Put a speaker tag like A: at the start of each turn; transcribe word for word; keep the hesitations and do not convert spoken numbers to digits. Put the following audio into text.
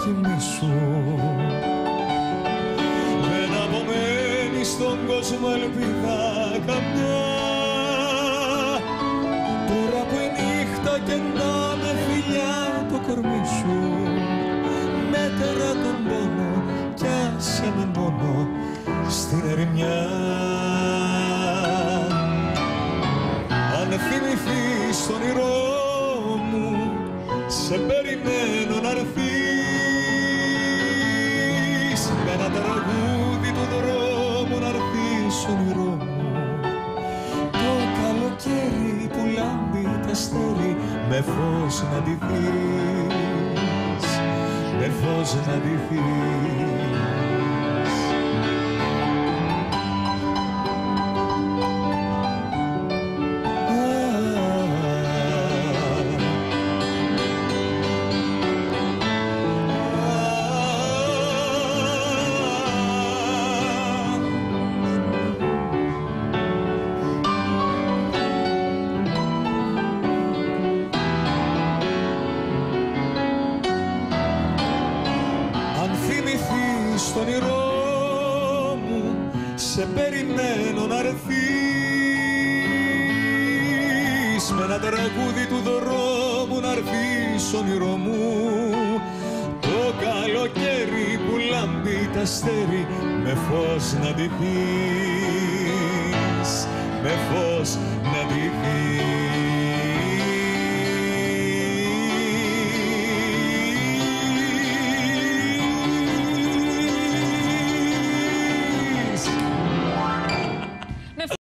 A: κοιμήσου. Δεν απομένει στον κόσμο ελπίδα καμιά, τώρα που η νύχτα κεντά με φιλιά το κορμί σου. Μέτερα τον πόνο κι άσε με μόνο στην ερημιά. Αν θυμηθείς το όνειρό μου, σε περιμένω να έρθεις με ένα τραγούδι του δρόμου να έρθεις όνειρό μου. Το καλοκαίρι που λάμπει τα αστέρι με φως να ντυθείς, με φως να ντυθείς. Στο όνειρό μου σε περιμένω να έρθεις με ένα τραγούδι του δρόμου να έρθεις όνειρό μου. Το καλοκαίρι που λάμπει τα αστέρι με φως να ντυθείς, με φως να ντυθείς.